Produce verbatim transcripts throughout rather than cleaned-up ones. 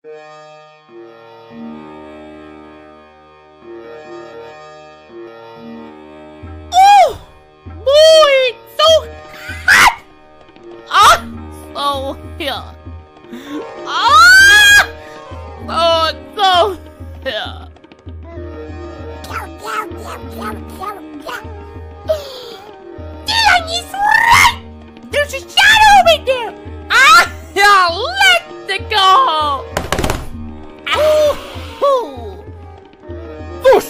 Oh boy, it's so hot! Ah, so here. Ah, oh, so here. Dylan is right! There's a shadow over there! Ah! Yeah, let it go! Oh! Whoosh!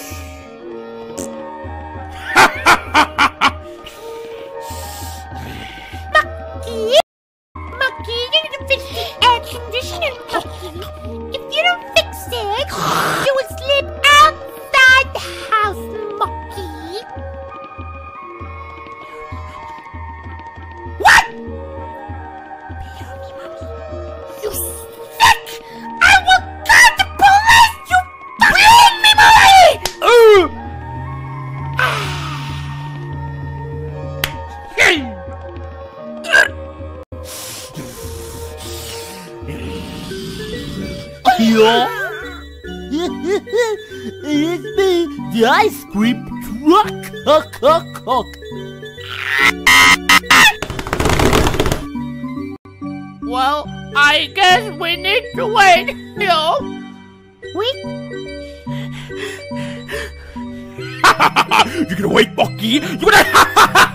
Monkey! Monkey, you need to fix the air conditioner, Monkey. If you don't fix it, you will sleep outside the house, Monkey. What? You sick! I will call the police! You bring me, Mommy! Uh. Yeah? It's me, the ice cream truck. Well, I guess we need to wait here. Wait. You're gonna wait, Monkey. You're gonna.